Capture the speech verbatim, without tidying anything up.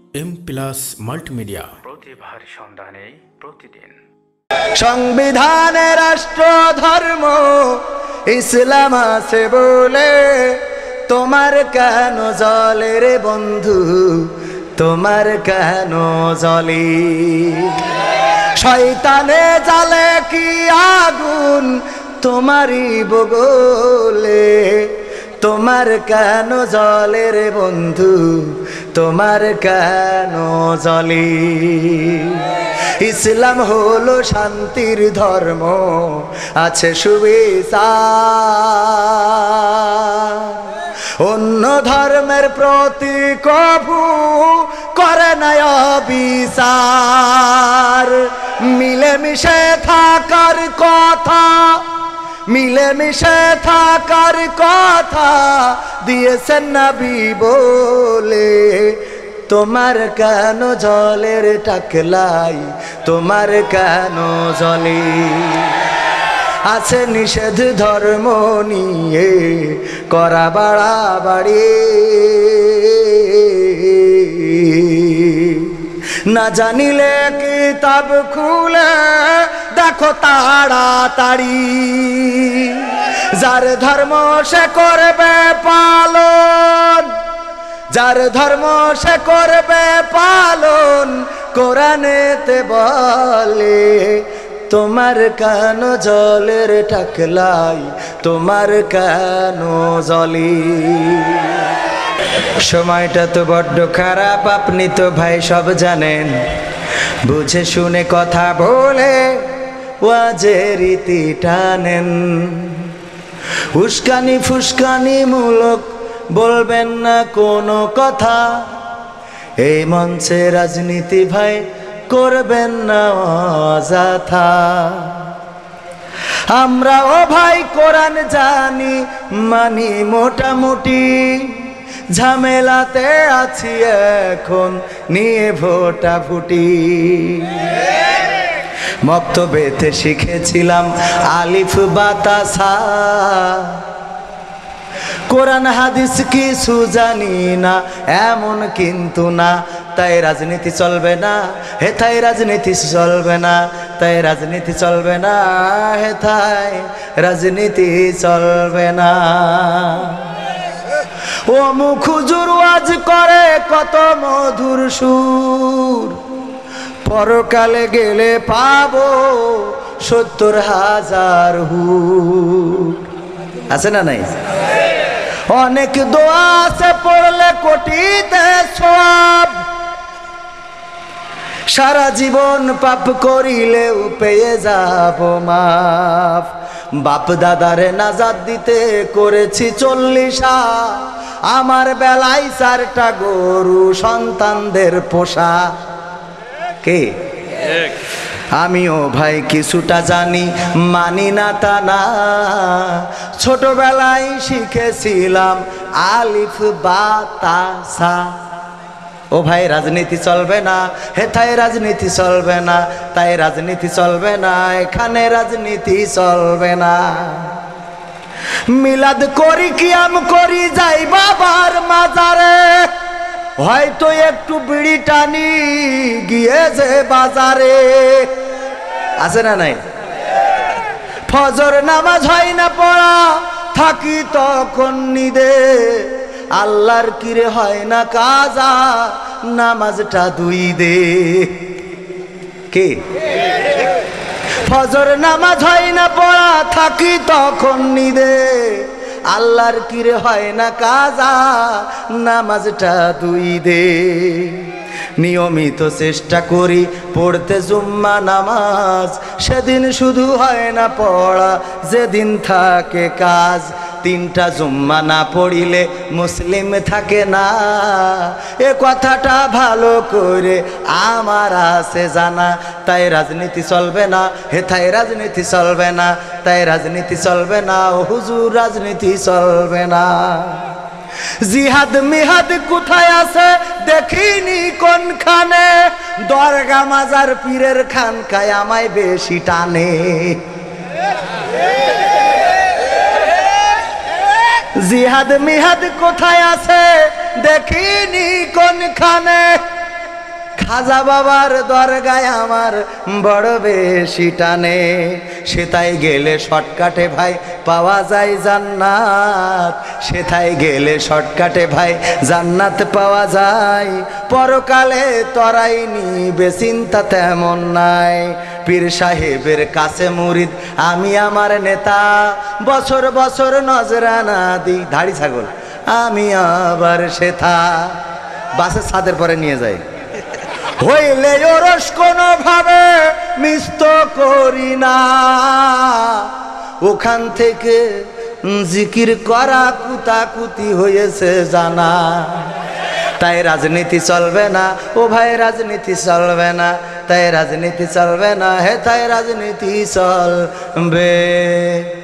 M plus multimedia প্রতিভার সন্ধানে প্রতিদিন। সংবিধানে রাষ্ট্র ধর্ম ইসলাম আছে বলে তোমার কেন জ্বলে রে বন্ধু, তোমার কেন জ্বলে? শয়তানে জ্বালে কি আগুন তোমারই বগলে, তোমার কেন জ্বলে রে বন্ধু, তোমার কেন জ্বলে? ইসলাম হলো শান্তির ধর্ম, আছে সুবিচার, অন্য ধর্মের প্রতি কভু করে না অবিচার। মিলেমিশে থাকার কথা, মিলেমিশে থাকার কথা দিয়েছেন নবী বলে, তোমার কেন জলের টাকলাই, তোমার কেন জলে? আছে নিষেধ ধর্ম নিয়ে করা বাড়াবাড়ি, না জানিলে কিতাব খুলে দেখো তাড়াতাড়ি। যার ধর্ম সে করবে পালন, যার ধর্ম সে করবে পালন, কোরআনেতে বলে তোমার কেন জলের টাকলাই, তোমার কেন জলে? সময়টা তো বড্ড খারাপ, আপনি তো ভাই সব জানেন, বুঝে শুনে কথা বলে ওয়াজের রীতি টানেন। উস্কানি ফুসকানি মূলক বলবেন না কোনো কথা, এই মঞ্চে রাজনীতি ভাই করবেন না অযথা। আমরাও ভাই কোরআন জানি মানি মোটামুটি, ঝামেলাতে আছি এখন নিয়ে ভোটাভুটি। মক্তবেতে শিখেছিলাম আলিফ বাতাসা, কোরআন হাদিস কিছু জানি না এমন কিন্তু না, তাই রাজনীতি চলবে না, হেথায় রাজনীতি চলবে না, তাই রাজনীতি চলবে না, হেথায় রাজনীতি চলবে না। ও মুখ হুজুর ওয়াজ করে কত মধুর সুর, পরকালে গেলে পাবো সত্তর হাজার হুর। আছে না নাই? অনেক দোয়া আছে পড়লে কোটিতে সওয়াব, সারা জীবন পাপ করিলেও পেয়ে যাব মাফ। বাপ দাদারে নাজাত দিতে করেছি চল্লিশা, আমার বেলায় চারটা গরু সন্তানদের পোষা। কে? আমিও ভাই কিছুটা জানি, মানি না তা না, ছোটবেলায় শিখেছিলাম আলিফ বাতাসা। ও ভাই রাজনীতি চলবে না, হেথায় রাজনীতি চলবে না, তাই রাজনীতি চলবে না, এখানে রাজনীতি চলবে না। মিলাদ করি কিয়াম করি যাই বাবার মাজারে, হয়তো একটু বিড়ি টানি গিয়ে যে বাজারে। আছে না নাই? ফজর নামাজ হয় না পড়া, থাকি তখন নিদে, আল্লাহর কিরে হয় না কাজা, নামাজটা দুই দে। কে? ফজর নামাজ হয় না পড়া, থাকি তখন নিদে, আল্লাহর কিরে হয় না কাজা, নামাজটা দুই দে। নিয়মিত চেষ্টা করি পড়তে জুম্মা নামাজ, সেদিন শুধু হয় না পড়া, যেদিন থাকে কাজ। তিনটা জুম্মা না পড়িলে মুসলিম থাকে না, এ কথাটা ভালো করে আমার আছে জানা। তাই রাজনীতি চলবে না, হেথায় রাজনীতি চলবে না, তাই রাজনীতি চলবে না, ও হুজুর রাজনীতি চলবে না। জিহাদ মিহাদ কোথায় আছে দেখিনি কোনখানে, দরগা মাজার পীরের খানকায় আমায় বেশি টানে। জিহাদ মিহাদ কোথায় আছে দেখিনি কোনখানে, খাজা বাবার দরগায় আমার বড় বেশি টানে, সেটাই গেলে শর্টকাটে ভাই পাওয়া যায় জান্নাত, সেটাই গেলে শর্টকাটে ভাই জান্নাত পাওয়া যায়। পরকালে তরাই নিবে চিন্তা তেমন নাই। পীর সাহেবের কাছে মুরিদ আমি আমার নেতা, বছর বছর নজরানা দিই ধাড়ি ছাগল আমি আবার সেথা। বাসের ছাদের পরে নিয়ে যায় হইলে ওরস কোনো ভাবে মিষ্ট করি না, ওখান থেকে জিকির করা কুতাকুতি হয়েছে জানা। তাই রাজনীতি চলবে না ও ভাই, রাজনীতি চলবে না, তাই রাজনীতি চলবে না হে, তাই রাজনীতি চলবে।